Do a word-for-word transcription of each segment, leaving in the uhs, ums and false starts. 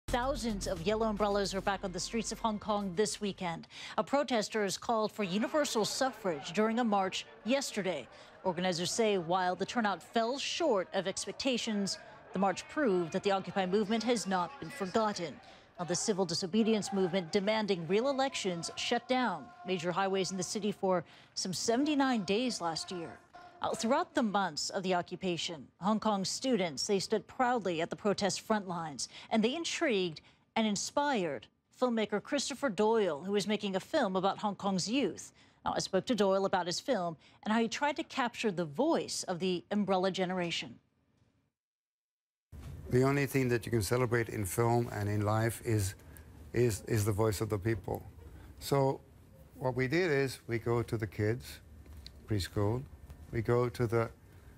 Thousands of yellow umbrellas are back on the streets of Hong Kong this weekend. A protesters called for universal suffrage during a march yesterday. Organizers say while the turnout fell short of expectations, the march proved that the Occupy movement has not been forgotten. Now, the civil disobedience movement demanding real elections shut down major highways in the city for some seventy-nine days last year. Uh, throughout the months of the occupation, Hong Kong students, they stood proudly at the protest front lines, and they intrigued and inspired filmmaker Christopher Doyle, who is making a film about Hong Kong's youth. Now, I spoke to Doyle about his film and how he tried to capture the voice of the umbrella generation. The only thing that you can celebrate in film and in life is, is, is the voice of the people. So what we did is we go to the kids, preschool, we go to the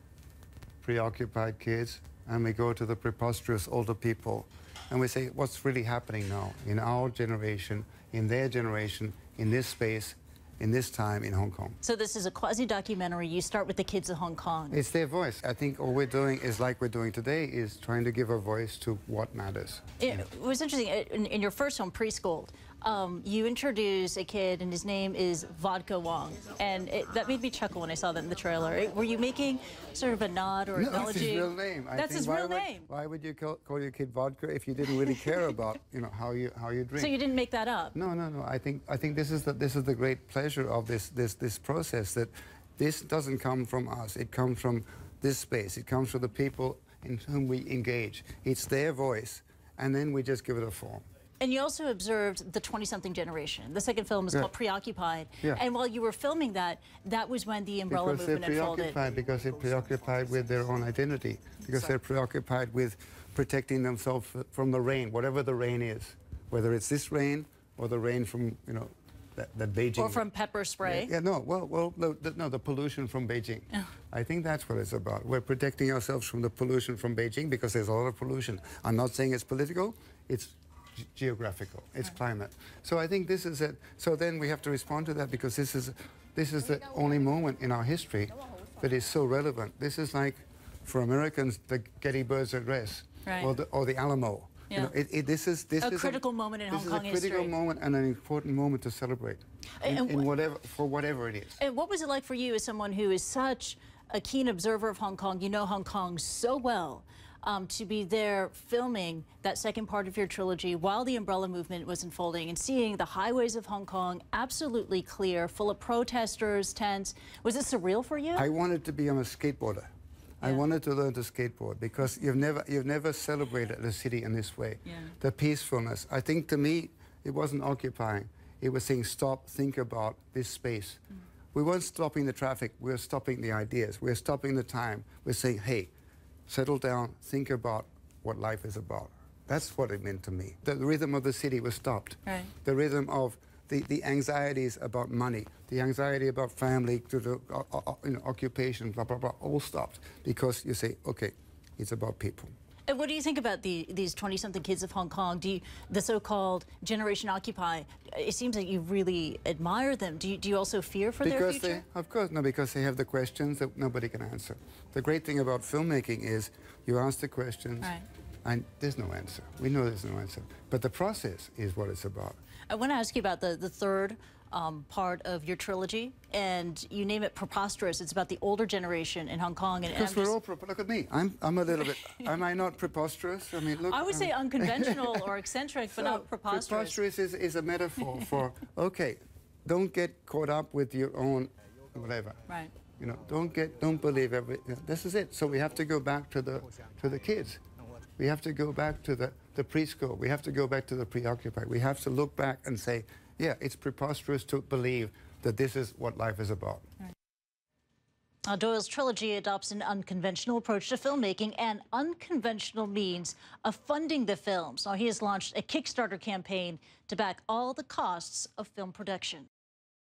preoccupied kids, and we go to the preposterous older people, and we say, what's really happening now in our generation, in their generation, in this space, in this time in Hong Kong. So this is a quasi-documentary. You start with the kids of Hong Kong. It's their voice. I think all we're doing is like we're doing today, is trying to give a voice to what matters. It, it was interesting, in, in your first film, Preschool, um, you introduce a kid and his name is Vodka Wong, and it, that made me chuckle when I saw that in the trailer. It, were you making sort of a nod or no, acknowledging? That's his real name. I That's think his why real would, name. Why would you call, call your kid vodka if you didn't really care about, you know, how you how you drink? So you didn't make that up? No, no, no. I think I think this is the this is the great pleasure of this this this process, that this doesn't come from us. It comes from this space. It comes from the people in whom we engage. It's their voice, and then we just give it a form. And you also observed the twenty-something generation. The second film is yeah. called Preoccupied. Yeah. And while you were filming that, that was when the umbrella because movement they're unfolded. preoccupied, because they're preoccupied with their own identity, because they're preoccupied with protecting themselves from the rain, whatever the rain is, whether it's this rain or the rain from, you know, that, that Beijing. Or from pepper spray. Yeah, yeah no, well, well, the, the, no, the pollution from Beijing. Oh. I think that's what it's about. We're protecting ourselves from the pollution from Beijing because there's a lot of pollution. I'm not saying it's political, it's geographical, it's right. Climate. So I think this is it. So then we have to respond to that, because this is this is the only moment in our history that is so relevant. This is like, for Americans, the Gettysburg Address, right. or the or the Alamo. Yeah. You know, it, it, this is this a is critical a, moment in Hong Kong history. This is a critical history. moment and an important moment to celebrate, in, and, in whatever for whatever it is. And what was it like for you, as someone who is such a keen observer of Hong Kong? You know Hong Kong so well. Um, to be there filming that second part of your trilogy while the umbrella movement was unfolding and seeing the highways of Hong Kong absolutely clear, full of protesters, tents. Was it surreal for you? I wanted to be on a skateboarder. Yeah. I wanted to learn to skateboard, because you've never, you've never celebrated the city in this way. Yeah. The peacefulness. I think to me, it wasn't occupying. It was saying, stop, think about this space. Mm. We weren't stopping the traffic. We were stopping the ideas. We were stopping the time. We're saying, hey, settle down, think about what life is about. That's what it meant to me. The rhythm of the city was stopped. Right. The rhythm of the, the anxieties about money, the anxiety about family, to the uh, uh, you know, occupation, blah, blah, blah, all stopped, because you say, okay, it's about people. And what do you think about the, these twenty-something kids of Hong Kong? Do you, the so-called Generation Occupy, it seems like you really admire them. Do you, do you also fear for because their future? They, of course, no, because they have the questions that nobody can answer. The great thing about filmmaking is you ask the questions, right. and there's no answer. We know there's no answer. But the process is what it's about. I want to ask you about the, the third Um, part of your trilogy, and you name it Preposterous. It's about the older generation in Hong Kong. And, because and we're just... all, look at me. I'm, I'm a little bit, am I not preposterous? I mean, look. I would I'm... say unconventional or eccentric, so, but not preposterous. Preposterous is, is a metaphor for, okay, don't get caught up with your own whatever. Right. You know, don't get, don't believe every, you know, this is it. So we have to go back to the, to the kids. We have to go back to the, the preschool. We have to go back to the preoccupied. We have to look back and say, yeah, it's preposterous to believe that this is what life is about. Right. Now, Doyle's trilogy adopts an unconventional approach to filmmaking and unconventional means of funding the films. Now, he has launched a Kickstarter campaign to back all the costs of film production.